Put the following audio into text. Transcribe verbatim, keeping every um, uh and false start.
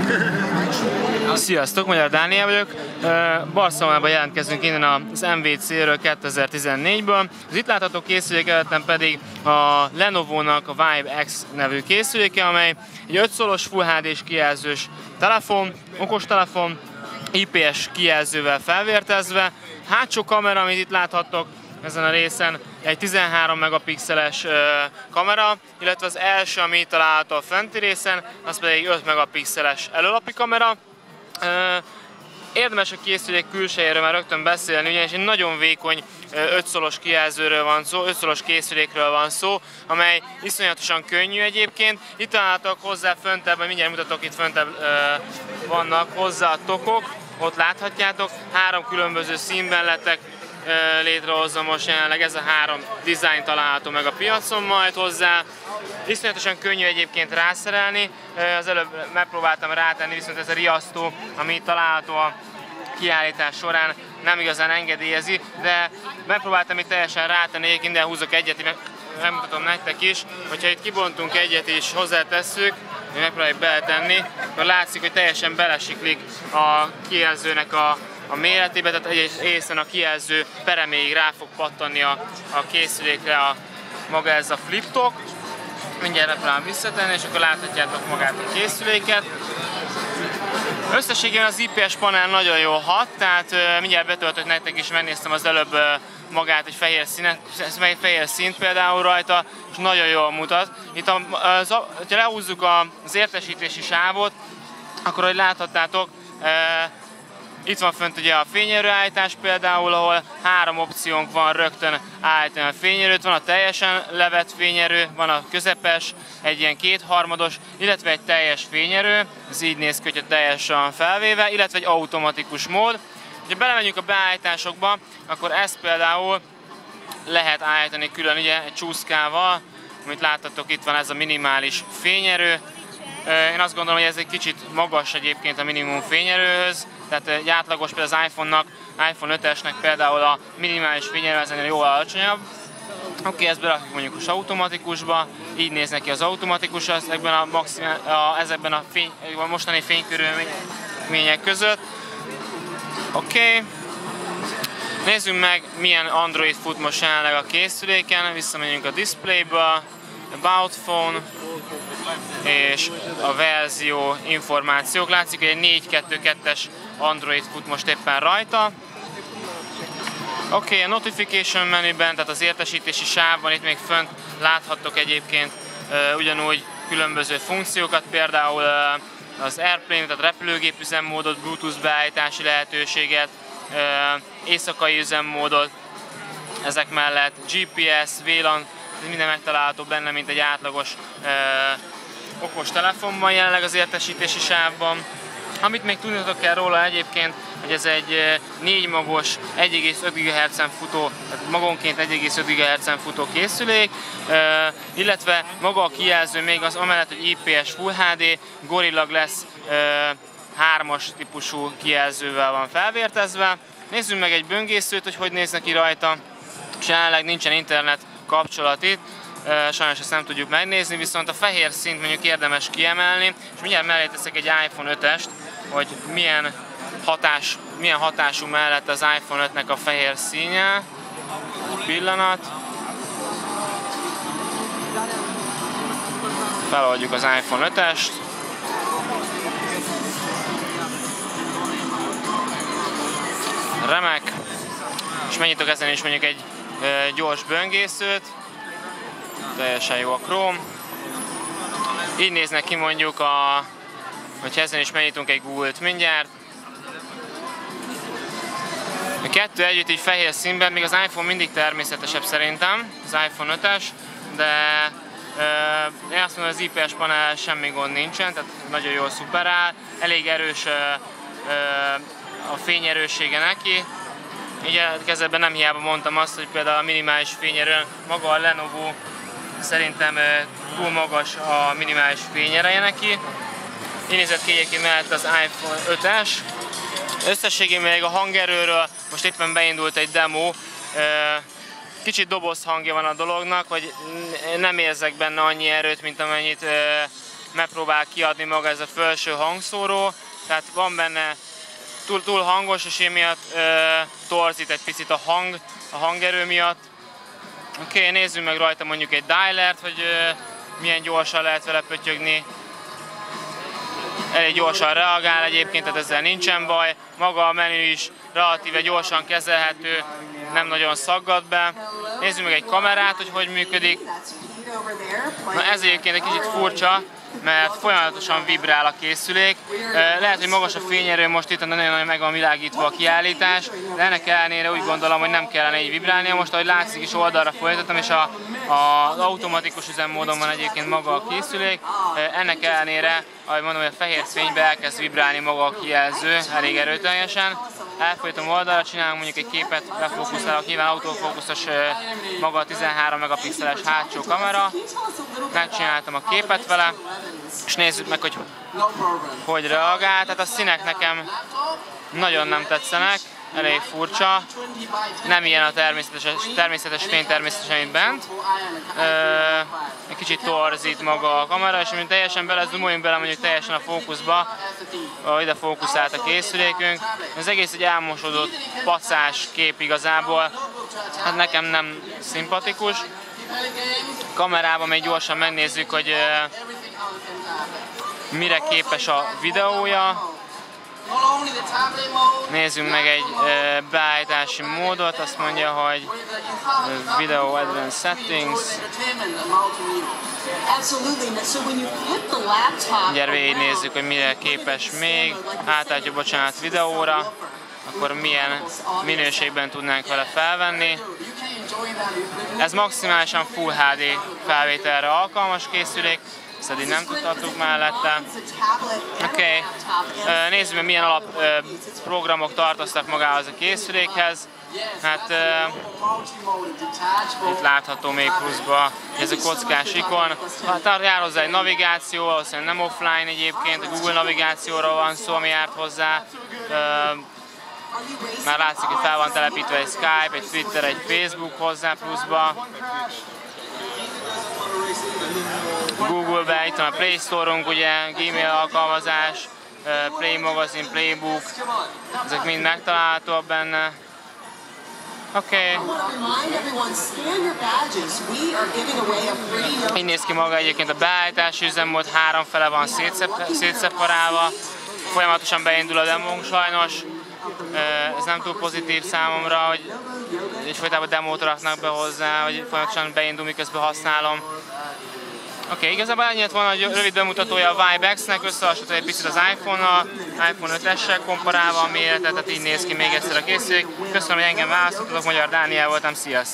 Sziasztok, Magyar Dániel vagyok. Barcelonában jelentkezünk innen az em vé cé-ről kétezer-tizennégyből. Az itt látható készülék előttem pedig a Lenovo-nak a Vibe X nevű készüléke, amely egy öt szolos Full há dés kijelzős telefon, okostelefon, i pé es kijelzővel felvértezve. Hátsó kamera, amit itt láthattok ezen a részen, egy tizenhárom megapixeles uh, kamera, illetve az első, ami itt található a fenti részen, az pedig öt megapixeles előlapi kamera. Uh, érdemes a készülék külsejéről már rögtön beszélni, ugyanis egy nagyon vékony öt szolos kijelzőről van szó, öt szolos készülékről van szó, amely iszonyatosan könnyű egyébként. Itt találtak hozzá föntebb, mindjárt mutatok, itt föntebb uh, vannak hozzá a tokok, ott láthatjátok, három különböző színben lettek létrehozza most jelenleg, ez a három dizájn található meg a piacon majd hozzá. Iszonyatosan könnyű egyébként rászerelni, az előbb megpróbáltam rátenni, viszont ez a riasztó, ami található a kiállítás során, nem igazán engedélyezi, de megpróbáltam itt teljesen rátenni, egyébként ide húzok egyet, megmutatom nektek is, hogyha itt kibontunk egyet és hozzátesszük, hogy megpróbáljuk beletenni, akkor látszik, hogy teljesen belesiklik a kijelzőnek a a méretébe, tehát egészen a kijelző pereméig rá fog pattanni a, a készülékre a, maga ez a flip-tok. Mindjárt megpróbálom visszatenni, és akkor láthatjátok magát a készüléket. Összességében az i pé es panel nagyon jól hat, tehát uh, mindjárt betöltök nektek is, megnéztem az előbb uh, magát egy fehér színet, egy fehér színt például rajta, és nagyon jól mutat. Itt, a, az, ha lehúzzuk az értesítési sávot, akkor ahogy láthattátok, uh, itt van fönt ugye a fényerőállítás például, ahol három opciónk van rögtön állítani a fényerőt. Van a teljesen levett fényerő, van a közepes, egy ilyen kétharmados, illetve egy teljes fényerő, ez így néz ki, hogyha teljesen felvéve, illetve egy automatikus mód. Ha belemegyünk a beállításokba, akkor ezt például lehet állítani külön ugye egy csúszkával, amit láthatok, itt van ez a minimális fényerő. Én azt gondolom, hogy ez egy kicsit magas egyébként a minimum fényerőhöz, tehát egy átlagos például az iPhone-nak, iPhone ötesnek például a minimális fényerő az ennél jóval alacsonyabb. Oké, okay, ezt berakjuk mondjuk az automatikusba, így néz neki az automatikus ezekben a, maximál, a, ezekben a, fény, a mostani fénykörülmények között. Oké, okay. Nézzük meg, milyen Android fut most jelenleg a készüléken, visszamegyünk a displayba, About Phone, és a verzió információk. Látszik, hogy egy négy kettő kettes Android fut most éppen rajta. Oké, okay, a Notification menüben, tehát az értesítési sávban itt még fönt láthattok egyébként uh, ugyanúgy különböző funkciókat, például uh, az Airplane, tehát repülőgép üzemmódot, Bluetooth beállítási lehetőséget, uh, éjszakai üzemmódot, ezek mellett gé pé es, vé lán, minden megtalálható benne, mint egy átlagos uh, okos telefonban jelenleg az értesítési sávban. Amit még tudnotok kell róla egyébként, hogy ez egy négy magos, egy egész öt gigahertzen futó, tehát magonként egy egész öt gigahertzen futó készülék, uh, illetve maga a kijelző még az amellett, hogy i pé es Full há dé, Gorilla Glass uh, hármas típusú kijelzővel van felvértezve. Nézzünk meg egy böngészőt, hogy hogy néznek ki rajta, és jelenleg nincsen internet kapcsolat itt. Sajnos ezt nem tudjuk megnézni, viszont a fehér színt mondjuk érdemes kiemelni, és mindjárt mellé teszek egy iPhone ötest, hogy milyen, hatás, milyen hatású mellett az iPhone ötnek a fehér színje. Pillanat. Feloldjuk az iPhone ötest. Remek. És megnyitok ezen is mondjuk egy gyors böngészőt. Teljesen jó a Chrome. Így néznek ki mondjuk, a, hogyha ezen is megnyitunk egy Google-t mindjárt. A kettő együtt így fehér színben, még az iPhone mindig természetesebb szerintem, az iPhone ötes, de én azt mondom, hogy az i pé es panel semmi gond nincsen, tehát nagyon jól szuperál, elég erős a fényerőssége neki. Így kezdetben nem hiába mondtam azt, hogy például a minimális fényerő, maga a Lenovo szerintem túl magas a minimális fényereje neki. Így nézett ki egyébként mellett az iPhone ötes. Összességében még a hangerőről most éppen beindult egy demo. Kicsit doboz hangja van a dolognak, hogy nem érzek benne annyi erőt, mint amennyit megpróbál kiadni maga ez a felső hangszóró, tehát van benne túl, túl hangos, és emiatt ö, torzít egy picit a hang, a hangerő miatt. Oké, okay, nézzük meg rajta mondjuk egy dialert, hogy ö, milyen gyorsan lehet vele pötyögni. Elég gyorsan reagál egyébként, tehát ezzel nincsen baj. Maga a menü is relatíve gyorsan kezelhető, nem nagyon szaggad be. Nézzük meg egy kamerát, hogy hogy működik. Na ez egyébként egy kicsit furcsa, mert folyamatosan vibrál a készülék. Lehet, hogy magas a fényerő, most itt nagyon-nagyon meg van világítva a kiállítás, de ennek ellenére úgy gondolom, hogy nem kellene így vibrálnia. Most, ahogy látszik is, oldalra folytattam, és a, a, az automatikus üzemmódon van egyébként maga a készülék. Ennek ellenére, ahogy mondom, hogy a fehér fénybe elkezd vibrálni maga a kijelző elég erőteljesen. Elfolytom oldalra, csinálunk mondjuk egy képet, lefókuszálok, nyilván autofókuszos maga a tizenhárom megapixeles hátsó kamera. Megcsináltam a képet vele, és nézzük meg, hogy hogy reagál. Tehát a színek nekem nagyon nem tetszenek, elég furcsa. Nem ilyen a természetes, természetes fény természetesen itt bent. Ö, egy kicsit torzít maga a kamera, és mint teljesen belezoomoljunk bele mondjuk teljesen a fókuszba, ide fókuszált a készülékünk. Az egész egy elmosodott, pacás kép igazából, hát nekem nem szimpatikus. Kamerában még gyorsan megnézzük, hogy uh, mire képes a videója. Nézzünk meg egy uh, beállítási módot, azt mondja, hogy uh, Video Advanced Settings. Gyere végignézzük, hogy mire képes még. Átállítjuk, bocsánat, videóra. Akkor milyen minőségben tudnánk vele felvenni. Ez maximálisan Full há dé felvételre alkalmas készülék, ezt eddig nem tudhattuk mellette. Oké, okay. Nézzük meg, milyen alap programok tartoztak magához a készülékhez. Hát uh, itt látható még pluszba ez a kockás ikon. Hát jár hozzá egy navigáció, valószínűleg nem offline egyébként, a Google navigációról van szó, ami járt hozzá. Uh, Már látszik, hogy fel van telepítve egy Skype, egy Twitter, egy Facebook hozzá pluszba. Google-be, itt van a Play Store-unk, ugye, Gmail alkalmazás, Play Magazine, Playbook, ezek mind megtalálhatóak benne. Oké. Okay. Így néz ki maga egyébként a beállítási üzemmód, három fele van szétszeparálva, folyamatosan beindul a demónk sajnos. Ez nem túl pozitív számomra, hogy egyfajtában demót raknak be hozzá, hogy folyamatosan beindul, miközben használom. Oké, okay, igazából ennyit van a rövid bemutatója a Vibe X-nek, összehasonlítva egy picit az iPhone-nal, iPhone öt-essel komparálva a méretet, tehát így néz ki még egyszer a készülék. Köszönöm, hogy engem választottatok, Magyar Dániel voltam, sziasztok!